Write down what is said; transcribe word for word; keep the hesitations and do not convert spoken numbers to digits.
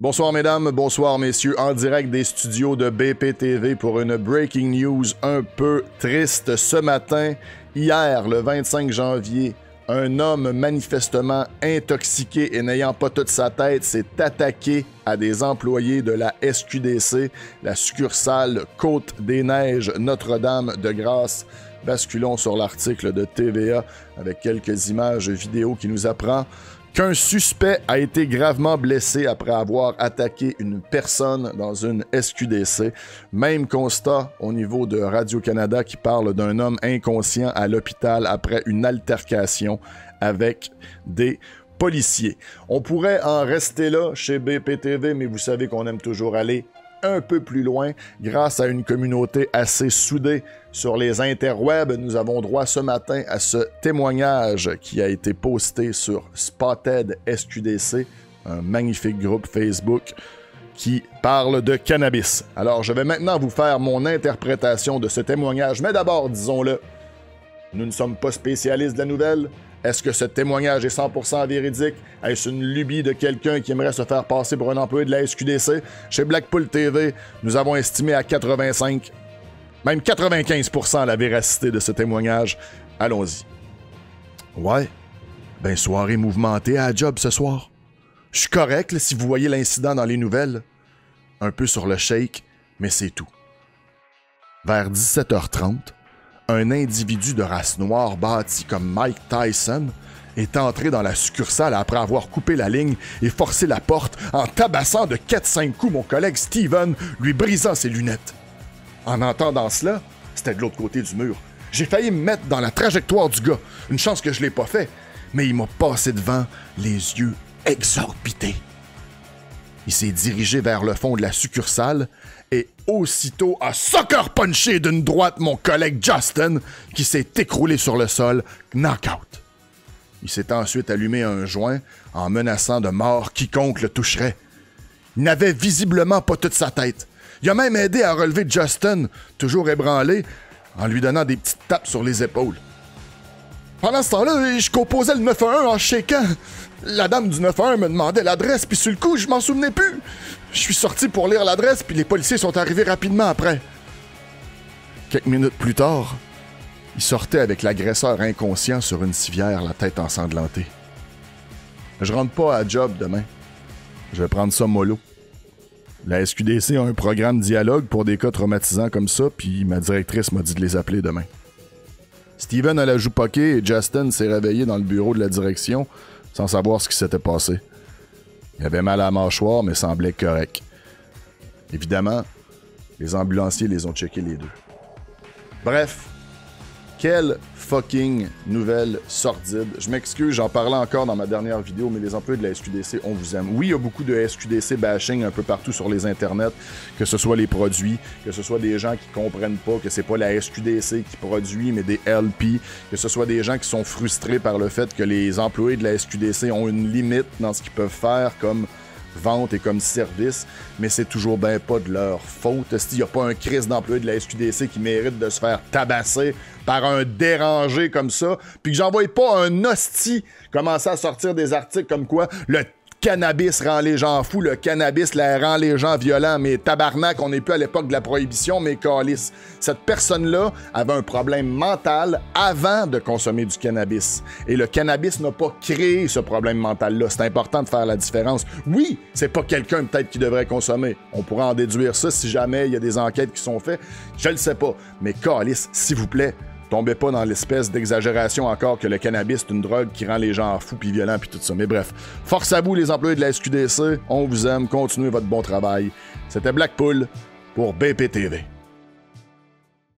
Bonsoir mesdames, bonsoir messieurs, en direct des studios de B P T V pour une breaking news un peu triste ce matin. Hier, le vingt-cinq janvier, un homme manifestement intoxiqué et n'ayant pas toute sa tête s'est attaqué à des employés de la S Q D C, la succursale Côte-des-Neiges Notre-Dame-de-Grâce. Basculons sur l'article de T V A avec quelques images vidéo qui nous apprend qu'un suspect a été gravement blessé après avoir attaqué une personne dans une S Q D C. Même constat au niveau de Radio-Canada qui parle d'un homme inconscient à l'hôpital après une altercation avec des policiers. On pourrait en rester là chez B P T V, mais vous savez qu'on aime toujours aller un peu plus loin. Grâce à une communauté assez soudée sur les interwebs, nous avons droit ce matin à ce témoignage qui a été posté sur Spotted S Q D C, un magnifique groupe Facebook qui parle de cannabis. Alors, je vais maintenant vous faire mon interprétation de ce témoignage, mais d'abord, disons-le, nous ne sommes pas spécialistes de la nouvelle. Est-ce que ce témoignage est cent pour cent véridique? Est-ce une lubie de quelqu'un qui aimerait se faire passer pour un employé de la S Q D C? Chez Blackpool T V, nous avons estimé à quatre-vingt-cinq, même quatre-vingt-quinze pour cent la véracité de ce témoignage. Allons-y. Ouais, ben soirée mouvementée à la job ce soir. Je suis correct là, si vous voyez l'incident dans les nouvelles. Un peu sur le shake, mais c'est tout. Vers dix-sept heures trente, un individu de race noire bâti comme Mike Tyson est entré dans la succursale après avoir coupé la ligne et forcé la porte en tabassant de quatre cinq coups mon collègue Steven, lui brisant ses lunettes. En entendant cela, c'était de l'autre côté du mur. J'ai failli me mettre dans la trajectoire du gars. Une chance que je l'ai pas fait, mais il m'a passé devant, les yeux exorbités. Il s'est dirigé vers le fond de la succursale et aussitôt a sucker punché d'une droite mon collègue Justin qui s'est écroulé sur le sol, knock-out. Il s'est ensuite allumé un joint en menaçant de mort quiconque le toucherait. Il n'avait visiblement pas toute sa tête. Il a même aidé à relever Justin, toujours ébranlé, en lui donnant des petites tapes sur les épaules. Pendant ce temps-là, je composais le neuf un un en shakeant. La dame du neuf un un me demandait l'adresse, puis sur le coup, je m'en souvenais plus. Je suis sorti pour lire l'adresse, puis les policiers sont arrivés rapidement après. Quelques minutes plus tard, il sortait avec l'agresseur inconscient sur une civière, la tête ensanglantée. Je rentre pas à job demain. Je vais prendre ça mollo. La S Q D C a un programme dialogue pour des cas traumatisants comme ça, puis ma directrice m'a dit de les appeler demain. Steven a la joue poquée et Justin s'est réveillé dans le bureau de la direction sans savoir ce qui s'était passé. Il avait mal à la mâchoire, mais semblait correct. Évidemment, les ambulanciers les ont checkés les deux. Bref, quelle fucking nouvelle sordide. Je m'excuse, j'en parlais encore dans ma dernière vidéo, mais les employés de la S Q D C, on vous aime. Oui, il y a beaucoup de S Q D C bashing un peu partout sur les internets, que ce soit les produits, que ce soit des gens qui comprennent pas que c'est pas la S Q D C qui produit, mais des L P, que ce soit des gens qui sont frustrés par le fait que les employés de la S Q D C ont une limite dans ce qu'ils peuvent faire comme vente et comme service, mais c'est toujours ben pas de leur faute. Il n'y a pas un crise d'employé de la S Q D C qui mérite de se faire tabasser par un dérangé comme ça, puis que j'envoie pas un hostie commencer à sortir des articles comme quoi le cannabis rend les gens fous, le cannabis là, rend les gens violents, mais tabarnak, on n'est plus à l'époque de la prohibition, mais calice. Cette personne-là avait un problème mental avant de consommer du cannabis. Et le cannabis n'a pas créé ce problème mental-là. C'est important de faire la différence. Oui, c'est pas quelqu'un peut-être qui devrait consommer. On pourrait en déduire ça si jamais il y a des enquêtes qui sont faites. Je le sais pas. Mais calice, s'il vous plaît, tombez pas dans l'espèce d'exagération encore que le cannabis est une drogue qui rend les gens fous puis violents puis tout ça. Mais bref, force à vous les employés de la S Q D C, on vous aime, continuez votre bon travail. C'était Blackpool pour B P T V.